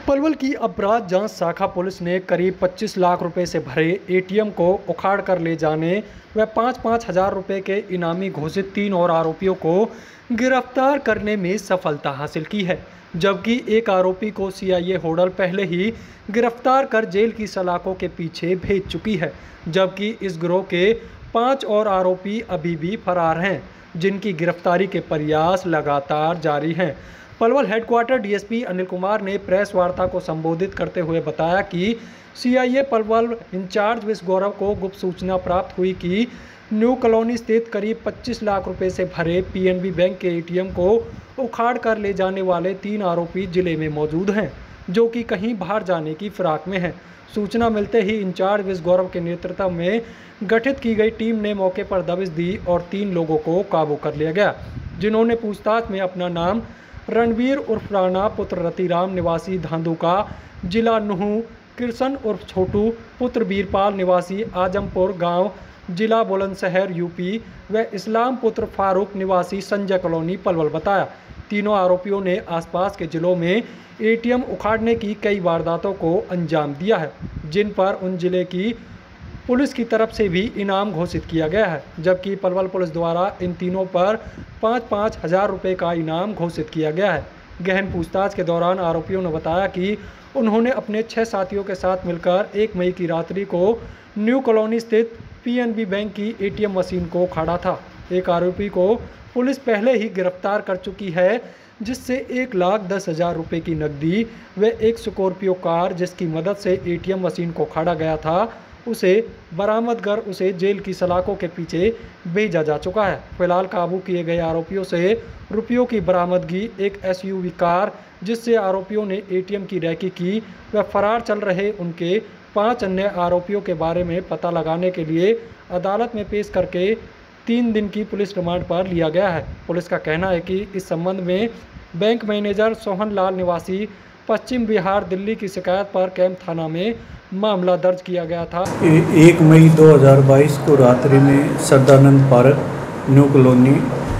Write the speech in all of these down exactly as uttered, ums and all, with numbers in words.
पलवल की अपराध जांच शाखा पुलिस ने करीब पच्चीस लाख रुपए से भरे एटीएम को उखाड़ कर ले जाने व पाँच पाँच हजार रुपए के इनामी घोषित तीन और आरोपियों को गिरफ्तार करने में सफलता हासिल की है, जबकि एक आरोपी को सीआईए होडल पहले ही गिरफ्तार कर जेल की सलाखों के पीछे भेज चुकी है, जबकि इस गिरोह के पाँच और आरोपी अभी भी फरार हैं, जिनकी गिरफ्तारी के प्रयास लगातार जारी हैं। पलवल हेडक्वार्टर डीएसपी अनिल कुमार ने प्रेस वार्ता को संबोधित करते हुए बताया कि सीआईए पलवल इंचार्ज विश गौरव को गुप्त सूचना प्राप्त हुई कि न्यू कॉलोनी स्थित करीब पच्चीस लाख रुपए से भरे पीएनबी बैंक के एटीएम को उखाड़ कर ले जाने वाले तीन आरोपी जिले में मौजूद हैं, जो कि कहीं बाहर जाने की फिराक में हैं। सूचना मिलते ही इंचार्ज विश गौरव के नेतृत्व में गठित की गई टीम ने मौके पर दबिश दी और तीन लोगों को काबू कर लिया गया, जिन्होंने पूछताछ में अपना नाम रणवीर उर्फ राणा पुत्र रतिराम निवासी धांधुका जिला नुहू, कृष्ण उर्फ छोटू पुत्र बीरपाल निवासी आजमपुर गांव जिला बुलंदशहर यूपी व इस्लाम पुत्र फारूक निवासी संजय कॉलोनी पलवल बताया। तीनों आरोपियों ने आसपास के जिलों में एटीएम उखाड़ने की कई वारदातों को अंजाम दिया है, जिन पर उन जिले की पुलिस की तरफ से भी इनाम घोषित किया गया है, जबकि पलवल पुलिस द्वारा इन तीनों पर पाँच पाँच हजार रुपये का इनाम घोषित किया गया है। गहन पूछताछ के दौरान आरोपियों ने बताया कि उन्होंने अपने छह साथियों के साथ मिलकर एक मई की रात्रि को न्यू कॉलोनी स्थित पीएनबी बैंक की एटीएम मशीन को उखाड़ा था। एक आरोपी को पुलिस पहले ही गिरफ्तार कर चुकी है, जिससे एक लाख दस हजार रुपये की नकदी व एक स्कॉर्पियो कार जिसकी मदद से एटीएम मशीन को उखाड़ा गया था, उसे बरामद कर उसे जेल की सलाखों के पीछे भेजा जा चुका है। फिलहाल काबू किए गए आरोपियों से रुपयों की बरामदगी, एक एसयूवी कार जिससे आरोपियों ने एटीएम की रैकी की व फरार चल रहे उनके पांच अन्य आरोपियों के बारे में पता लगाने के लिए अदालत में पेश करके तीन दिन की पुलिस रिमांड पर लिया गया है। पुलिस का कहना है कि इस संबंध में बैंक मैनेजर सोहन लाल निवासी पश्चिम बिहार दिल्ली की शिकायत पर कैंप थाना में मामला दर्ज किया गया था। एक मई दो हज़ार बाईस को रात्रि में Sadanand park new colony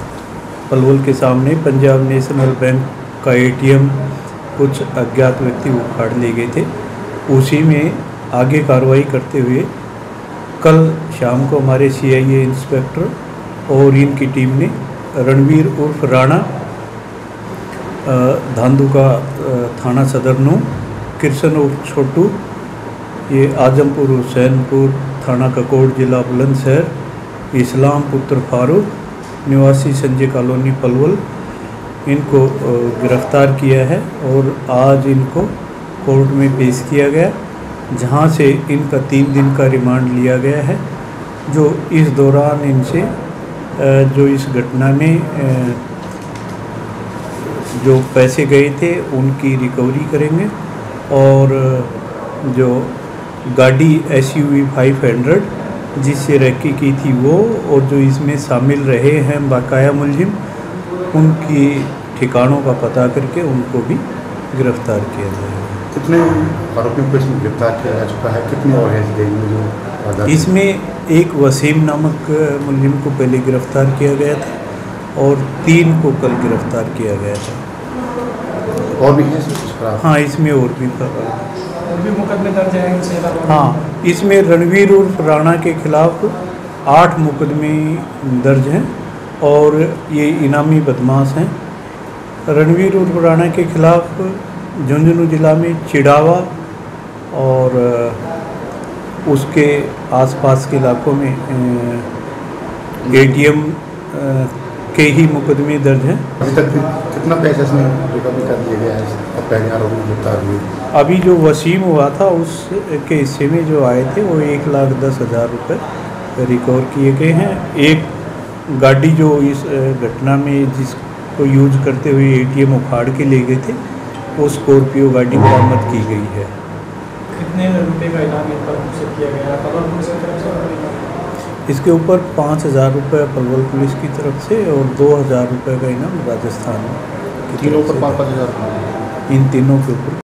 Palwal के सामने पंजाब नेशनल बैंक का एटीएम कुछ अज्ञात व्यक्ति उखाड़ ले गए थे। उसी में आगे कार्रवाई करते हुए कल शाम को हमारे सीआईए इंस्पेक्टर और इनकी टीम ने रणवीर उर्फ राणा धांधुका थाना सदर नू, कृष्ण उर्फ छोटू ये आजमपुर हुसैनपुर थाना ककोड़ जिला बुलंदशहर, इस्लाम पुत्र फारूक निवासी संजय कॉलोनी पलवल, इनको गिरफ्तार किया है और आज इनको कोर्ट में पेश किया गया, जहां से इनका तीन दिन का रिमांड लिया गया है। जो इस दौरान इनसे जो इस घटना में जो पैसे गए थे उनकी रिकवरी करेंगे और जो गाड़ी एसयूवी फाइव हंड्रेड जिससे रैकी की थी वो और जो इसमें शामिल रहे हैं बकाया मुलजिम, उनकी ठिकानों का पता करके उनको भी गिरफ्तार किया जाएगा। कितने आरोपियों को इसमें गिरफ्तार किया जा चुका है, कितने और हैं जो इसमें एक वसीम नामक मुलजिम को पहले गिरफ्तार किया गया था और तीन को कल गिरफ्तार किया गया था। और भी है? हाँ, इसमें और भी और भी मुकदमे दर्ज हैं। हाँ, इसमें रणवीर उर्फ राणा के खिलाफ आठ मुकदमे दर्ज हैं और ये इनामी बदमाश हैं। रणवीर उर्फ राणा के खिलाफ झुंझुनू जिला में चिड़ावा और उसके आसपास के इलाकों में एटीएम के ही मुकदमे दर्ज हैं। अभी तक कितना पैसा इसमें रिकवरी कर दिया गया है? पहले आरोपी गिरफ्तार हुए अभी जो वसीम हुआ था उसके हिस्से में जो आए थे वो एक लाख दस हज़ार रुपये रिकवर किए गए हैं। एक गाड़ी जो इस घटना में जिसको यूज करते हुए एटीएम उखाड़ के ले गए थे वो स्कॉर्पियो गाड़ी बरामद की गई है। कितने रुपए का इनाम इन पर घोषित किया गया है पलवल पुलिस की तरफ से? इसके ऊपर पाँच हज़ार रुपये पलवल पुलिस की तरफ से और दो हज़ार रुपये का इनाम राजस्थान तीनों पर पाँच पाँच हज़ार इन तीनों के ऊपर